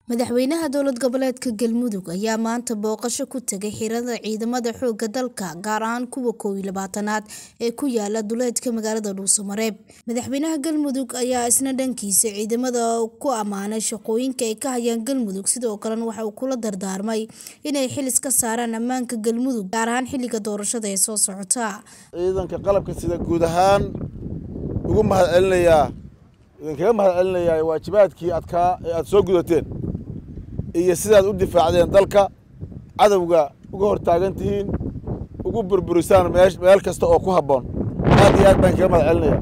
madaxweynaha dowlad goboleedka Galmudug ayaa maanta booqasho ku tagay xirada ciidamada xoogga dalka gaar ahaan kuwa 12aad ee ku yaala duleedka magaalada Dhuusamareeb. Madaxweynaha Galmudug ayaa isna dhankiisa ciidamada ku amaanay shaqooyinka ay ka hayaan Galmudug, sidoo kale waxa uu kula dardaarmay inay xil iska saaraan ammaanka Galmudug gaar ahaan xilliga doorashada ee soo socota. ciidanka qalabka sida guud ahaan ugu mahadcelinayaa waajibaadkii adkaa ee aad soo gudateen iyo sidaad u difaacdeen dalka cadawga uga hortaagantihiin ugu burburisaan meel kasta oo ku habboon. aad iyo aad baan kaga mahadcelinayaa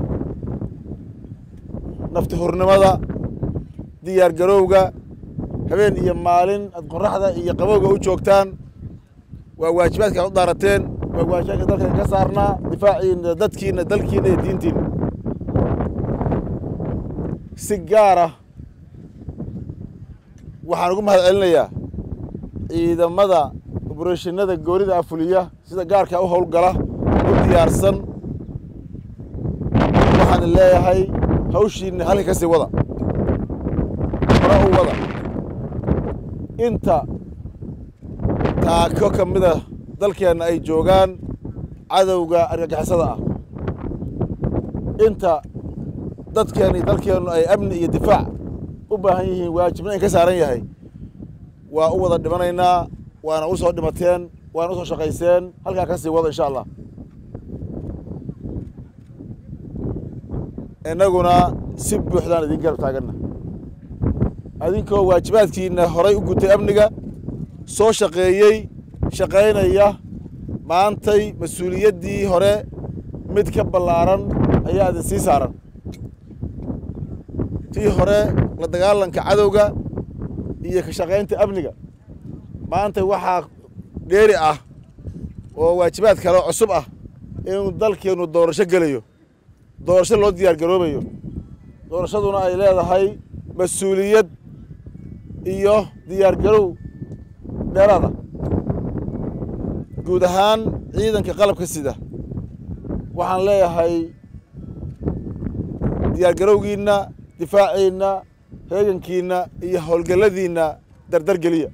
nafti hurnimada, diyaar garowga, habeen iyo maalin aad qorraxda iyo qabowga u joogtaan. waa waajibaadka aad u daarateen, waa waajibaadka dalka ka saarnaa difaaciina dadkiina, dalkiina iyo diintiina. si gaar ah waxaan ugu mahadcelinayaa ciidamada operationnada goorida afuliya sida gaarka u howlgala u diyaarsan. waxaan leeyahay hawshiina halka ka sii wada, hore u wada. inta taako ka mid ah dalkeenna ay joogaan cadowga argagixisada ah, inta dadkeena iyo dalkeennu ay amni iyo difaac u baahan yihiin, waajibna in ka saaran yahay. waa u wada dhimanaynaa, waana u soo dhimateen, waana u soo shaqayseen. halkaa ka sii wada insha allah. innaguna si buuxdaan idin garab taaganna, adinkoo waajibaadkiina horay u gutay amniga, soo shaqeeyey, shaqaynaya. maantay mas-uuliyaddii hore mid ka ballaaran ayaa idin sii saaran. tii hore la dagaalanka cadowga iyo ka shaqaynta amniga, maanta waxaa dheeri ah oo waajibaad kale cusub ah inuu dalkeenu doorasho gelayo, doorasho loo diyaar garoobayo. doorashaduna ay leedahay mas-uuliyad iyo diyaar garow dheeraada. guud ahaan ciidanka qalabka sida waxaan leeyahay diyaar garowgiinna, difaaciinna, heegankiinna iyo howlgalladiinna dardar geliya.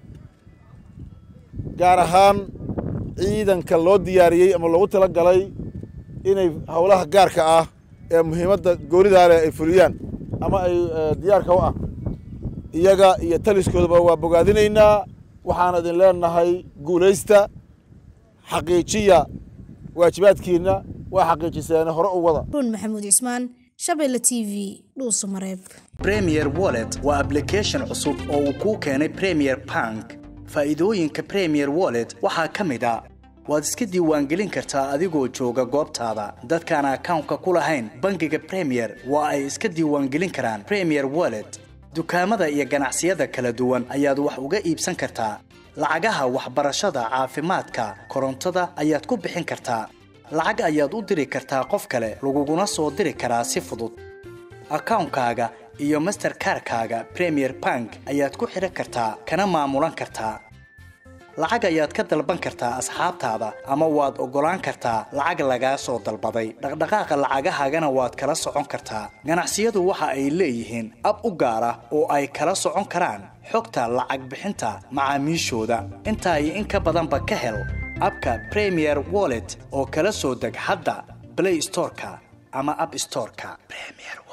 gaar ahaan ciidanka loo diyaariyey ama loogu tala galay inay howlaha gaarka ah ee muhiimadda goonidaa leh ay fuliyaan ama ay diyaarka u ah, iyaga iyo taliskoodaba waa bogaadinaynaa. waxaan idin leenahay guulaysta, xaqiijiya waajibaadkiinna, waa xaqiijiseen, hore u wada. Maxamuud Cismaan, Shabeelle TV, Dhuusamareeb. Premier Wallet waa application cusub oo uu ku keenay Premier Bank. faa'iidooyinka Premier Wallet waxaa ka mid ah waad iska diiwaangelin kartaa adigoo jooga goobtaada. dadkaan account-ka ku lahayn bangiga Premier waa ay iska diiwaangelin karaan Premier Wallet. dukaamada iyo ganacsiyada kala duwan ayaad wax uga iibsan kartaa. lacagaha waxbarashada, caafimaadka, korontada ayaad ku bixin kartaa. lacag ayaad u diri kartaa qof kale, laguguna soo diri karaa si fudud. account-kaaga iyo Mastercard-kaaga Premier Bank ayaad ku xiran kartaa kana maamulan kartaa. lacag ayaad ka dalban kartaa asxaabtaada ama waad ogolaan kartaa lacag laga soo dalbaday. dhaqdhaqaaqa lacagahaagana waad kala socon kartaa. ganacsiyadu waxa ay leeyihiin ab u gaar ah oo ay kala socon karaan xogta lacag bixinta macaamiishooda. intaa iyo in ka badanba ka hel abka Premier Wallet oo kala soo deg hadda Play Store-ka ama App Store-ka. Premier